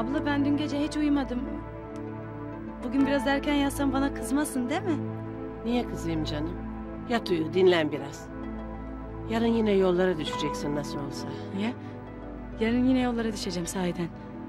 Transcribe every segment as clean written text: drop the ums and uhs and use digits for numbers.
Abla ben dün gece hiç uyumadım. Bugün biraz erken yatsam bana kızmasın değil mi? Niye kızayım canım? Yat uyu, dinlen biraz. Yarın yine yollara düşeceksin nasıl olsa. Niye? Yarın yine yollara düşeceğim sahiden.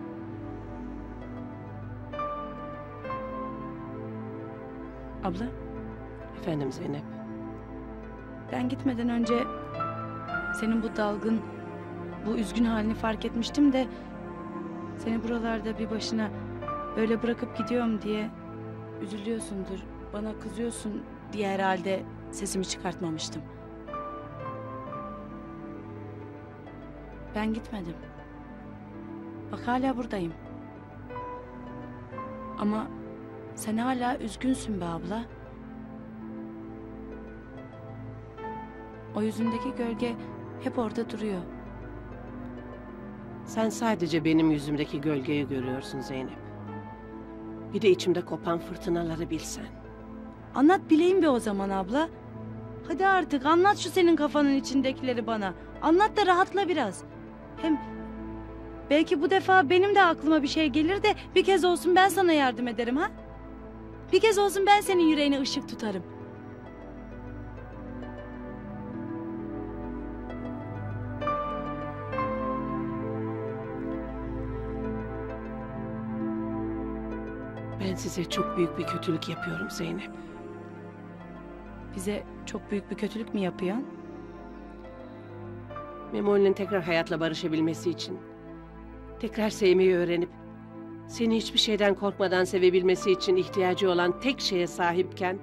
Abla, Efendim Zeynep. ben gitmeden önce senin bu dalgın, bu üzgün halini fark etmiştim de seni buralarda bir başına böyle bırakıp gidiyorum diye üzülüyorsundur, bana kızıyorsun diye herhalde sesimi çıkartmamıştım. Ben gitmedim. Bak hala buradayım. Ama sen hala üzgünsün be abla. O yüzündeki gölge hep orada duruyor. Sen sadece benim yüzümdeki gölgeyi görüyorsun Zeynep. Bir de içimde kopan fırtınaları bilsen. Anlat bileyim be o zaman abla. Hadi artık anlat şu senin kafanın içindekileri bana. Anlat da rahatla biraz. Hem belki bu defa benim de aklıma bir şey gelir de bir kez olsun ben sana yardım ederim ha? Bir kez olsun ben senin yüreğine ışık tutarım. Ben size çok büyük bir kötülük yapıyorum Zeynep. Bize çok büyük bir kötülük mü yapıyorsun? Memoli'nin tekrar hayatla barışabilmesi için, tekrar sevmeyi öğrenip, seni hiçbir şeyden korkmadan sevebilmesi için ihtiyacı olan tek şeye sahipken,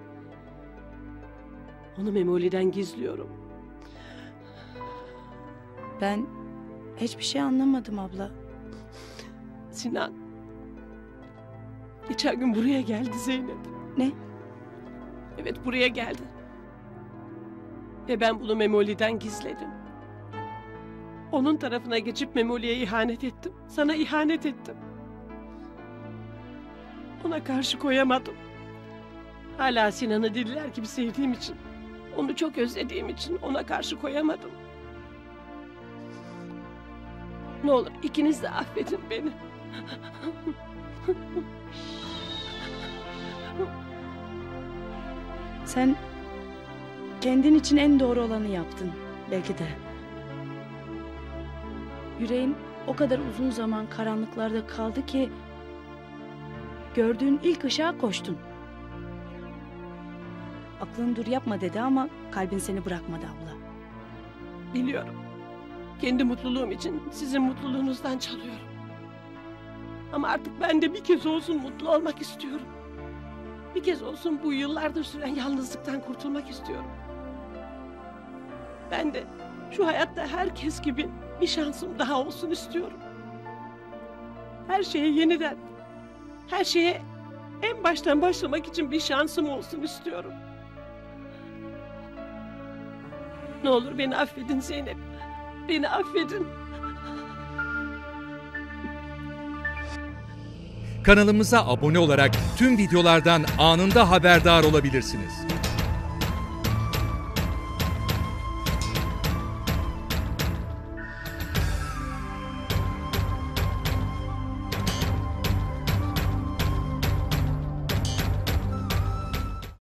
onu Memoli'den gizliyorum. Ben hiçbir şey anlamadım abla. Sinan, geçen gün buraya geldi Zeynep. Ne? Evet, buraya geldi. Ve ben bunu Memoli'den gizledim. Onun tarafına geçip Memoli'ye ihanet ettim. Sana ihanet ettim. Ona karşı koyamadım. Hala Sinan'ı deliler gibi sevdiğim için, onu çok özlediğim için ona karşı koyamadım. Ne olur ikiniz de affedin beni. Sen kendin için en doğru olanı yaptın belki de. Yüreğin o kadar uzun zaman karanlıklarda kaldı ki gördüğün ilk ışığa koştun. Aklın dur yapma dedi ama kalbin seni bırakmadı abla. Biliyorum. Kendi mutluluğum için sizin mutluluğunuzdan çalıyorum. Ama artık ben de bir kez olsun mutlu olmak istiyorum. Bir kez olsun bu yıllardır süren yalnızlıktan kurtulmak istiyorum. Ben de şu hayatta herkes gibi bir şansım daha olsun istiyorum. Her şeye yeniden, her şeye en baştan başlamak için bir şansım olsun istiyorum. Ne olur beni affedin Zeynep. Beni affedin. Kanalımıza abone olarak tüm videolardan anında haberdar olabilirsiniz.